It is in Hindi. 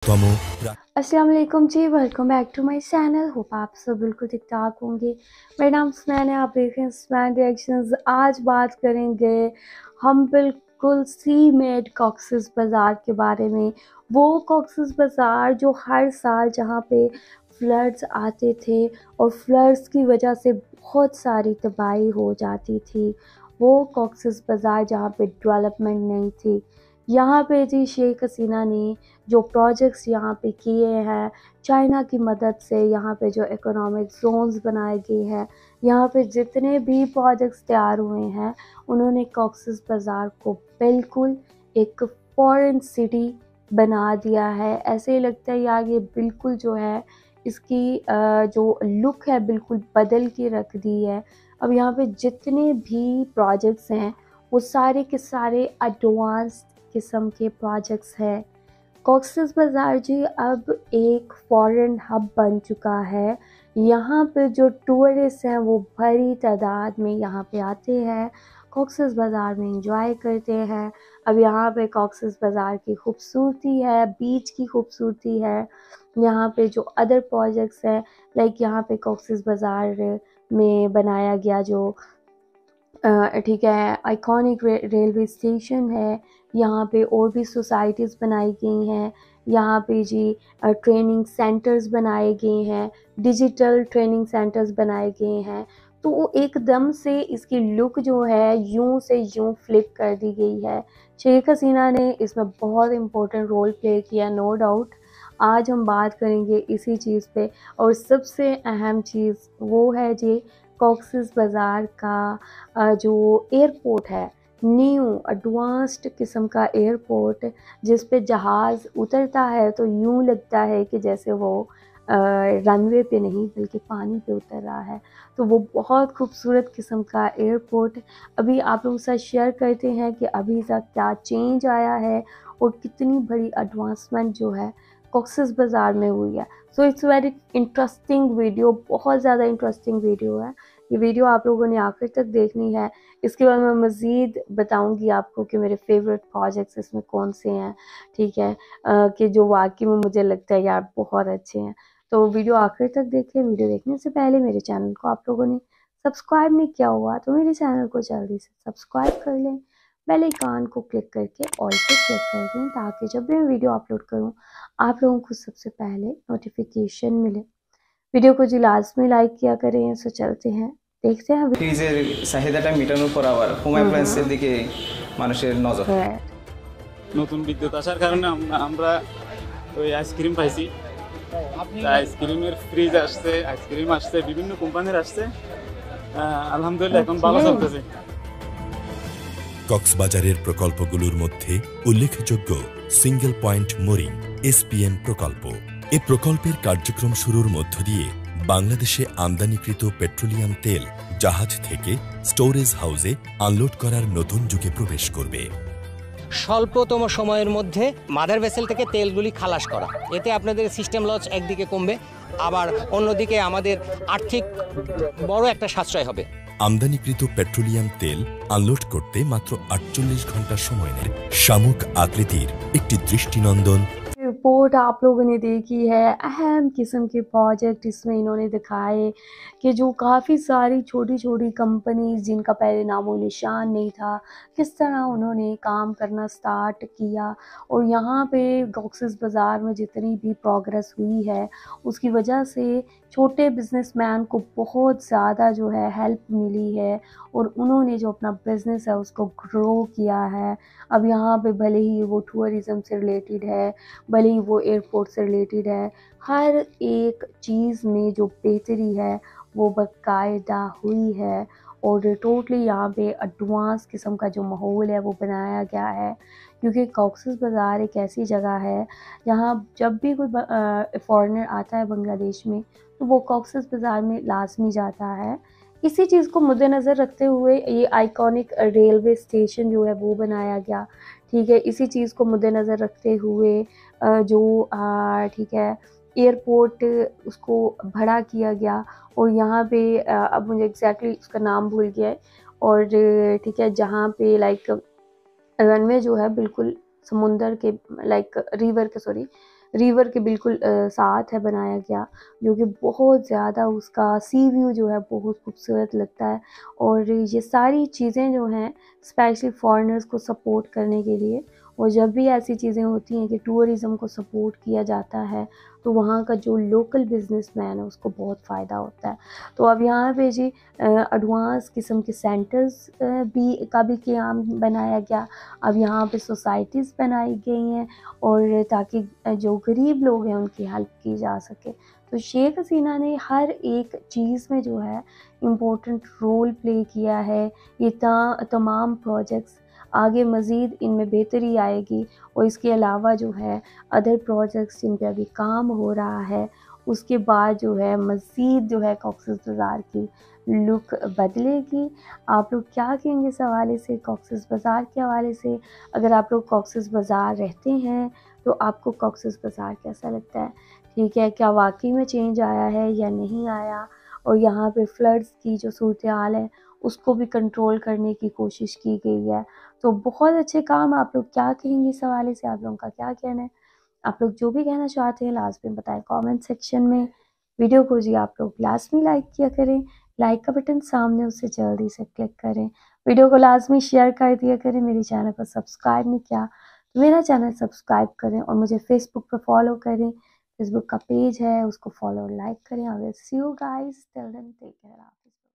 ন্যূনতম अस्सलाम वालेकुम जी, welcome back to my channel. Hope आप सब बिल्कुल ठीक ठाक होंगे। मेरा नाम सुमैन है, आप देख रहे हैं सुमैन रिएक्शंस। आज बात करेंगे हम बिल्कुल सी मेड कॉक्सेस बाज़ार के बारे में। वो कॉक्सेस बाज़ार जो हर साल जहाँ पे फ्लड्स आते थे और फ्लड्स की वजह से बहुत सारी तबाही हो जाती थी। वो कॉक्सेस बाज़ार जहाँ पे डेवलपमेंट नहीं थी। यहाँ पे जी शेख हसीना ने जो प्रोजेक्ट्स यहाँ पे किए हैं चाइना की मदद से, यहाँ पे जो इकोनॉमिक जोन्स बनाए गए हैं, यहाँ पे जितने भी प्रोजेक्ट्स तैयार हुए हैं, उन्होंने कॉक्सेस बाज़ार को बिल्कुल एक फॉरेन सिटी बना दिया है। ऐसे ही लगता है यार ये बिल्कुल जो है इसकी जो लुक है बिल्कुल बदल के रख दी है। अब यहाँ पे जितने भी प्रोजेक्ट्स हैं वो सारे के सारे एडवांस्ड किस्म के प्रोजेक्ट्स हैं। कॉक्सेस बाज़ार जी अब एक फॉरेन हब बन चुका है। यहाँ पे जो टूरिस्ट हैं वो बड़ी तादाद में यहाँ पे आते हैं, कॉक्सेस बाज़ार में एंजॉय करते हैं। अब यहाँ पे कॉक्सेस बाज़ार की खूबसूरती है, बीच की खूबसूरती है। यहाँ पे जो अदर प्रोजेक्ट्स हैं लाइक यहाँ पे कॉक्सेस बाज़ार में बनाया गया जो ठीक है आइकॉनिक रेलवे स्टेशन है। यहाँ पे और भी सोसाइटीज़ बनाई गई हैं। यहाँ पे जी ट्रेनिंग सेंटर्स बनाए गए हैं, डिजिटल ट्रेनिंग सेंटर्स बनाए गए हैं। तो वो एकदम से इसकी लुक जो है यूं से यूं फ्लिप कर दी गई है। शेख हसीना ने इसमें बहुत इम्पोर्टेंट रोल प्ले किया, नो डाउट। आज हम बात करेंगे इसी चीज़ पे और सबसे अहम चीज़ वो है जी कॉक्सेस बाज़ार का जो एयरपोर्ट है, न्यू एडवांस्ड किस्म का एयरपोर्ट जिस पे जहाज़ उतरता है तो यूँ लगता है कि जैसे वो रनवे पे नहीं बल्कि पानी पे उतर रहा है। तो वो बहुत खूबसूरत किस्म का एयरपोर्ट अभी आप लोगों के साथ शेयर करते हैं कि अभी तक क्या चेंज आया है और कितनी बड़ी एडवांसमेंट जो है कॉक्सेस बाज़ार में हुई है। So it's very interesting video, बहुत ज़्यादा इंटरेस्टिंग वीडियो है। ये वीडियो आप लोगों ने आखिर तक देखनी है। इसके बाद मैं मज़ीद बताऊंगी आपको कि मेरे फेवरेट प्रोजेक्ट्स इसमें कौन से हैं, ठीक है, कि जो वाकई में मुझे लगता है यार बहुत अच्छे हैं। तो वीडियो आखिर तक देखें। वीडियो देखने से पहले मेरे चैनल को आप लोगों ने सब्सक्राइब नहीं किया हुआ तो मेरे चैनल को जल्दी से सब्सक्राइब कर लें, बेल आइकन को क्लिक करके ऑल पे क्लिक कर दें ताकि जब भी मैं वीडियो अपलोड करूँ आप लोगों को सबसे पहले नोटिफिकेशन मिले। वीडियो को जी लाजमी लाइक किया करें। सो चलते हैं, देखते हैं ফ্রিজের চাহিদাটা মেটানোর পর আবার হোম অ্যাপ্লায়েন্সের দিকে মানুষের নজর। নতুন বিদ্যুৎ আসার কারণে আমরা ওই আইসক্রিম পাইছি। আইসক্রিমের ফ্রিজ আসছে, আইসক্রিম আসছে, বিভিন্ন কোম্পানির আসছে। আলহামদুলিল্লাহ এখন ভালো চলতেছে। কক্সবাজারের প্রকল্পগুলোর মধ্যে উল্লেখযোগ্য সিঙ্গেল পয়েন্ট মোরিং এসপিএম প্রকল্প। এ প্রকল্পের কার্যক্রম শুরুর মধ্য দিয়ে বাংলাদেশে আমদানিকৃত পেট্রোলিয়াম তেল জাহাজ থেকে স্টোরেজ হাউসে আনলোড করার নতুন যুগে প্রবেশ করবে। স্বল্পতম সময়ের মধ্যে মাদার ভেসেল থেকে তেলগুলি খালাস করা, এতে আপনাদের সিস্টেম লস একদিকে কমবে, আবার অন্যদিকে আমাদের আর্থিক বড় একটা সাশ্রয় হবে। আমদানিকৃত পেট্রোলিয়াম তেল আনলোড করতে মাত্র 48 ঘন্টা সময় নেয়। শামুক আকৃতির একটি দৃষ্টিনন্দন रिपोर्ट आप लोगों ने देखी है। अहम किस्म के प्रोजेक्ट इसमें इन्होंने दिखाए कि जो काफ़ी सारी छोटी छोटी कंपनीज जिनका पहले नामो निशान नहीं था, किस तरह उन्होंने काम करना स्टार्ट किया। और यहाँ पे कॉक्सेस बाज़ार में जितनी भी प्रोग्रेस हुई है उसकी वजह से छोटे बिजनेसमैन को बहुत ज़्यादा जो है हेल्प मिली है और उन्होंने जो अपना बिज़नेस है उसको ग्रो किया है। अब यहाँ पे भले ही वो टूरिज़म से रिलेटेड है, भले ही वो एयरपोर्ट से रिलेटेड है, हर एक चीज़ में जो बेहतरी है वो बाकायदा हुई है। और टोटली यहाँ पे एडवांस किस्म का जो माहौल है वो बनाया गया है क्योंकि कॉक्सेस बाज़ार एक ऐसी जगह है जहाँ जब भी कोई फॉरेनर आता है बांग्लादेश में तो वो कॉक्सेस बाज़ार में लाजमी जाता है। इसी चीज़ को मद्देनज़र रखते हुए ये आइकॉनिक रेलवे स्टेशन जो है वो बनाया गया, ठीक है। इसी चीज़ को मद्देनज़र रखते हुए जो ठीक है एयरपोर्ट उसको बड़ा किया गया और यहाँ पे अब मुझे एग्जैक्टली उसका नाम भूल गया है। और ठीक है जहाँ पे लाइक रनवे जो है बिल्कुल समुंदर के लाइक रिवर के रिवर के बिल्कुल साथ है बनाया गया, जो कि बहुत ज़्यादा उसका सी व्यू जो है बहुत खूबसूरत लगता है। और ये सारी चीज़ें जो हैं स्पेशली फॉरेनर्स को सपोर्ट करने के लिए, और जब भी ऐसी चीज़ें होती हैं कि टूरिज़्म को सपोर्ट किया जाता है तो वहाँ का जो लोकल बिजनेसमैन है उसको बहुत फ़ायदा होता है। तो अब यहाँ पे जी एडवांस किस्म के सेंटर्स भी क़याम बनाया गया। अब यहाँ पे सोसाइटीज़ बनाई गई हैं और ताकि जो गरीब लोग हैं उनकी हेल्प की जा सके। तो शेख हसीना ने हर एक चीज़ में जो है इम्पोर्टेंट रोल प्ले किया है। ये तमाम प्रोजेक्ट्स आगे मज़ीद इनमें बेहतरी आएगी, और इसके अलावा जो है अदर प्रोजेक्ट्स जिन पे अभी काम हो रहा है उसके बाद जो है मज़ीद जो है कॉक्सेस बाज़ार की लुक बदलेगी। आप लोग क्या कहेंगे इस हवाले से, कॉक्सेस बाज़ार के हवाले से? अगर आप लोग कॉक्सेस बाज़ार रहते हैं तो आपको कॉक्सेस बाज़ार कैसा लगता है? ठीक है, क्या वाकई में चेंज आया है या नहीं आया? और यहाँ पे फ्लड्स की जो सूरत हाल है उसको भी कंट्रोल करने की कोशिश की गई है। तो बहुत अच्छे काम। आप लोग क्या कहेंगे इस हवाले से, आप लोगों का क्या कहना है? आप लोग जो भी कहना चाहते हैं लाजमी बताएं कमेंट सेक्शन में। वीडियो को जी आप लोग लाजमी लाइक किया करें, लाइक का बटन सामने उसे जल्दी से क्लिक करें। वीडियो को लाजमी शेयर कर दिया करें। मेरे चैनल को सब्सक्राइब नहीं किया तो मेरा चैनल सब्सक्राइब करें, और मुझे फेसबुक पर फॉलो करें। फेसबुक का पेज है उसको फॉलो और लाइक करें। I will see you guys, till then take care.